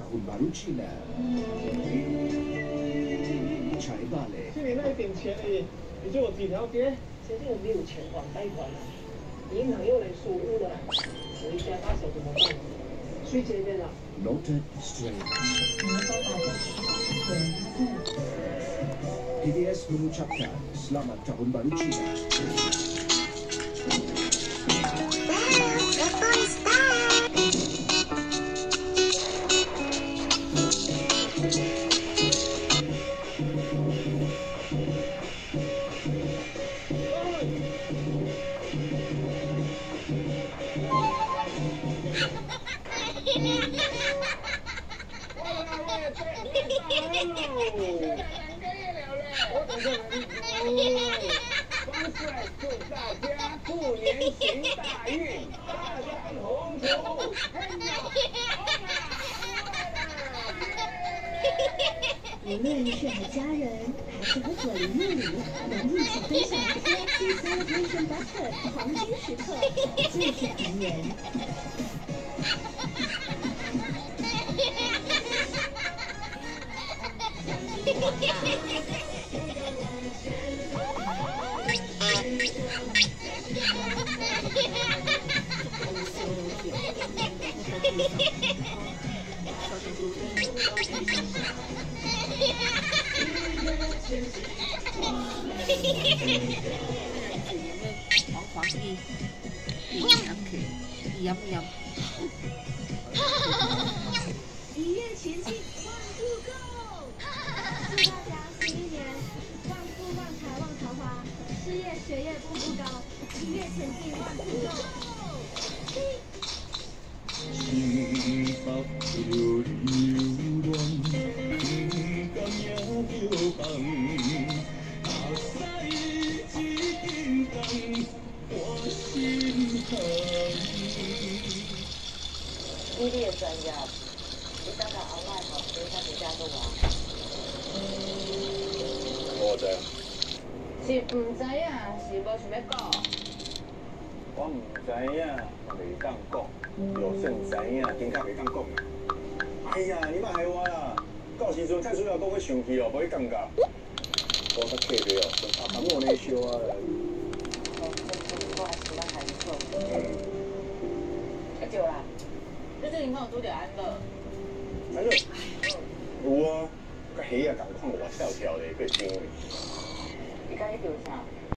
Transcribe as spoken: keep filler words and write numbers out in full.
tahun baru Cina. Chai Bale. 就你那一点钱而已，你就有几条街？谁就没有钱还贷款了？银行又来收入了，我一家大小怎么办？谁这边啊 Noted strange. P D S mengucapkan Selamat Tahun Baru Cina. 无论是和家人，还是和左邻右里，能一起分享 K F C Celebration Butter 黄金时刻，就是团圆。 黄黄的，饮饮去，饮饮。 一跃前进，万步 Go！ 祝大家新一年旺富旺财旺桃花，事业学业步步高，一跃前进，万步 Go！ 心北着流乱，天甘也着红，后西一叮当，我心疼。 你你的专业，你等下后摆吼，你才回家做啊？ 我知。 是唔知影，是无想要讲。 我唔知影，袂当讲。有算知影，更加袂当讲啊！哎呀，你莫害我啦！到时阵太需要讲要生气哦，无去感觉。我较客气哦，阿阿莫那烧啊。 我真真我还是要害你做。 嗯。 阿舅啦，你最近敢有拄着安乐？ 安乐？有啊，甲虾啊共款活跳跳的，过真。 伊甲你叫啥？